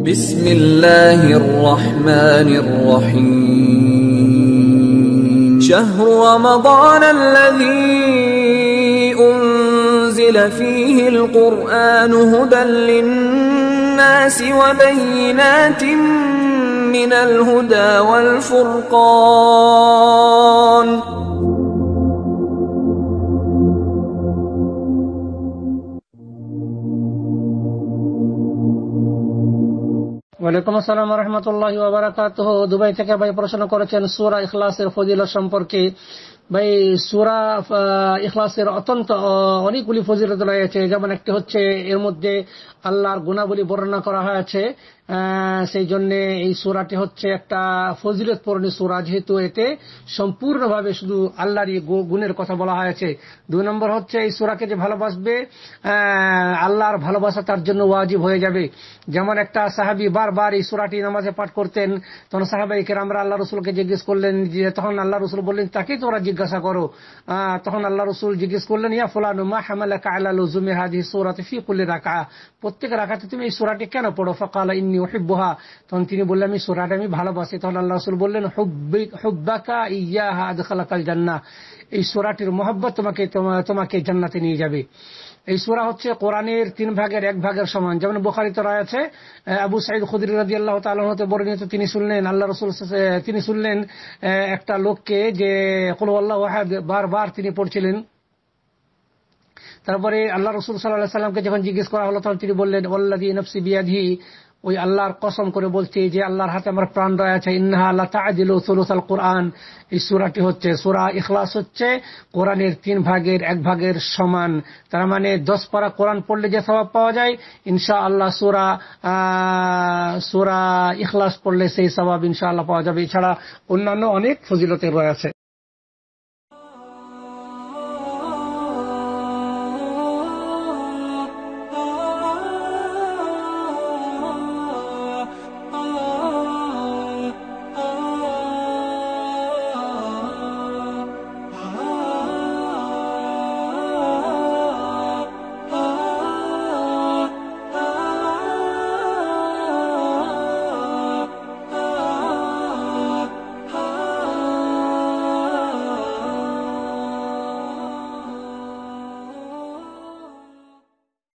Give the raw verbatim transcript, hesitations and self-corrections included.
بسم الله الرحمن الرحيم شهر رمضان الذي أنزل فيه القرآن هدى للناس وبينات من الهدى والفرقان ওয়ালাইকুম আসসালাম ওয়া রাহমাতুল্লাহি ওয়া বারাকাতুহু। দুবাই থেকে ভাই প্রশ্ন করেছেন সূরা ইখলাসের ফজিলত সম্পর্কে। ভাই সূরা ইখলাসের অত্যন্ত অনেকগুলি ফজিলত রয়েছে, যেমন একটি হচ্ছে এর মধ্যে আল্লাহর গুণাবলী বর্ণনা করা হয়েছে, সেই জন্য এই সূরাটি হচ্ছে একটা ফজিলতপূর্ণ সূরা, যেহেতু এতে সম্পূর্ণভাবে শুধু আল্লাহরই গুণের কথা বলা হয়েছে। দুই নম্বর হচ্ছে এই সূরাকে যে ভালোবাসবে আল্লাহর ভালোবাসা তার জন্য ওয়াজিব হয়ে যাবে। যেমন একটা সাহাবী বারবার এই সূরাটি নামাজে পাঠ করতেন, তখন সাহাবায়ে কেরামরা আল্লাহ রাসূলকে জিজ্ঞেস করলেন, যে তখন আল্লাহ রাসূল বললেন তাকেই তোমরা জিজ্ঞাসা করো। তখন আল্লাহ রাসূল জিজ্ঞেস করলেন, ইয়া ফুলানু মা হামালাকা আলা লুজুমি হাযিহি সূরাতি ফি কুল্লি রাকআ, প্রত্যেক রাকাতে তুমি এই সূরাটি কেন পড়ো? ফাকালা ইন্নী উহিব্বুহা, তখন তিনি বললেন আমি সূরাটা আমি ভালোবাসি। তখন আল্লাহ রাসূল বললেন, হুব্বি হুব্বাকা ইয়্যাহা আদখালাকাল জান্নাহ, এই সূরাটির মহব্বত তোমাকে তোমাকে জান্নাতে নিয়ে যাবে। এই সূরা হচ্ছে কোরআনের তিন ভাগের এক ভাগের সমান। যেমন বুখারীতে রয়েছে, আবু সাঈদ খুদরী রাদিয়াল্লাহু তাআলা হতে বর্ণিত, তিনি শুনলেন আল্লাহ রাসূল তিনি শুনলেন একটা লোককে যে কুল হুয়াল্লাহু আহাদ বারবার তিনি পড়ছিলেন। তারপরে আল্লাহ রাসূল সাল্লাল্লাহু আলাইহি সাল্লামকে যখন জিজ্ঞেস করা হলো, তখন তিনি বললেন, ওয়াল্লাযী নাফসি বিয়াদিহি, ওই আল্লাহর কসম করে বলছি যে আল্লাহর হাতে আমার প্রাণ রয়েছে, ইন্নাহা লা তা'দিলু সুলুসাল কুরআন, এই সূরাটি হচ্ছে সূরা ইখলাস হচ্ছে কোরআনের তিন ভাগের এক ভাগের সমান। তার মানে দশ পারা কোরআন পড়লে যে সওয়াব পাওয়া যায়, ইনশাআল্লাহ সূরা সূরা ইখলাস পড়লে সেই সওয়াব ইনশাআল্লাহ পাওয়া যাবে। এছাড়া অন্যান্য অনেক ফজিলতের রয়েছে।